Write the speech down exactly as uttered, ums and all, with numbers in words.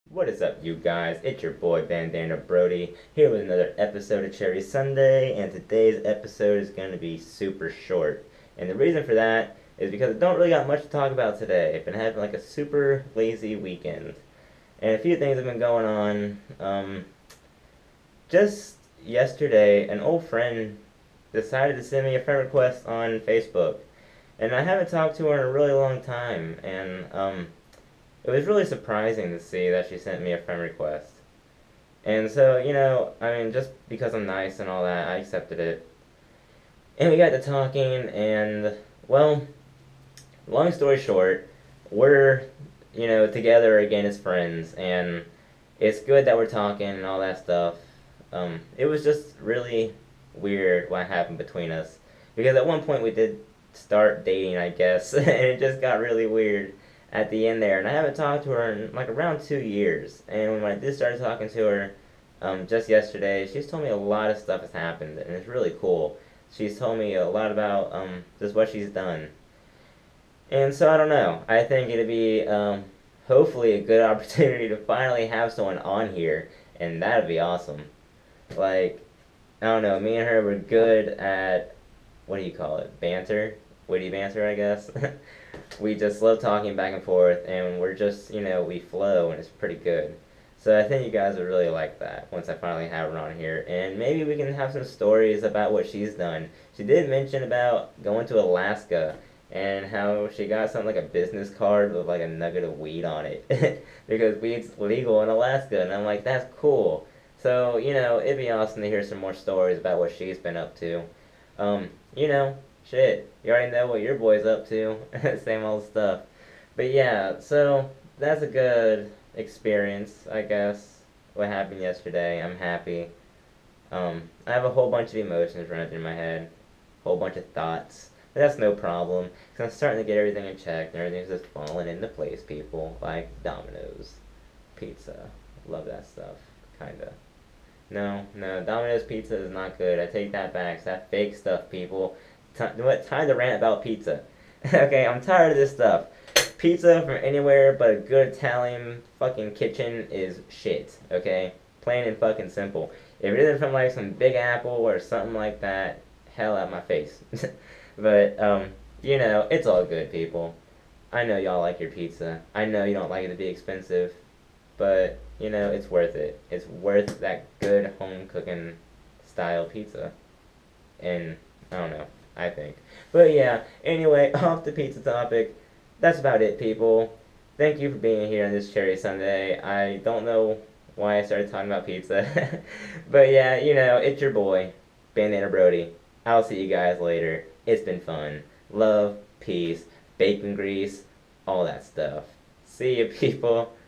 What is up, you guys? It's your boy Bandana Brody here with another episode of Cherry Sunday, and today's episode is going to be super short. And the reason for that is because I don't really got much to talk about today. I've been having like a super lazy weekend, and a few things have been going on. Um, just yesterday, an old friend decided to send me a friend request on Facebook, and I haven't talked to her in a really long time, and um, it was really surprising to see that she sent me a friend request. And so, you know, I mean, just because I'm nice and all that, I accepted it. And we got to talking, and, well, long story short, we're, you know, together again as friends, and it's good that we're talking and all that stuff. Um, it was just really weird what happened between us. Because at one point we did start dating, I guess, and it just got really weird at the end there. And I haven't talked to her in like around two years. And when I did start talking to her um, just yesterday, she's told me a lot of stuff has happened, and it's really cool. She's told me a lot about um, just what she's done. And so I don't know. I think it'd be um, hopefully a good opportunity to finally have someone on here, and that'd be awesome. Like, I don't know, me and her were good at, what do you call it, banter? Witty banter, I guess. We just love talking back and forth, and we're just, you know, we flow, and it's pretty good. So I think you guys would really like that once I finally have her on here, and maybe we can have some stories about what she's done. She did mention about going to Alaska, and how she got something like a business card with like a nugget of weed on it, because weed's legal in Alaska, and I'm like, that's cool. So, you know, it'd be awesome to hear some more stories about what she's been up to. Um, you know, shit, you already know what your boy's up to. Same old stuff. But yeah, so that's a good experience, I guess. What happened yesterday, I'm happy. Um, I have a whole bunch of emotions running through my head, a whole bunch of thoughts. But that's no problem, because I'm starting to get everything in check, and everything's just falling into place, people. Like Domino's pizza. Love that stuff, kinda. No, no, Domino's pizza is not good. I take that back. It's that fake stuff, people. T- what? Time to rant about pizza. Okay, I'm tired of this stuff. Pizza from anywhere but a good Italian fucking kitchen is shit. Okay, plain and fucking simple. If it isn't from like some Big Apple or something like that, hell out my face. But um, you know, it's all good, people. I know y'all like your pizza. I know you don't like it to be expensive, but you know, it's worth it. It's worth that good home cooking style pizza. And I don't know, I think. But yeah, anyway, off the pizza topic. That's about it, people. Thank you for being here on this Cherry Sunday. I don't know why I started talking about pizza. But yeah, you know, it's your boy, Bandana Brody. I'll see you guys later. It's been fun. Love, peace, bacon grease, all that stuff. See you, people.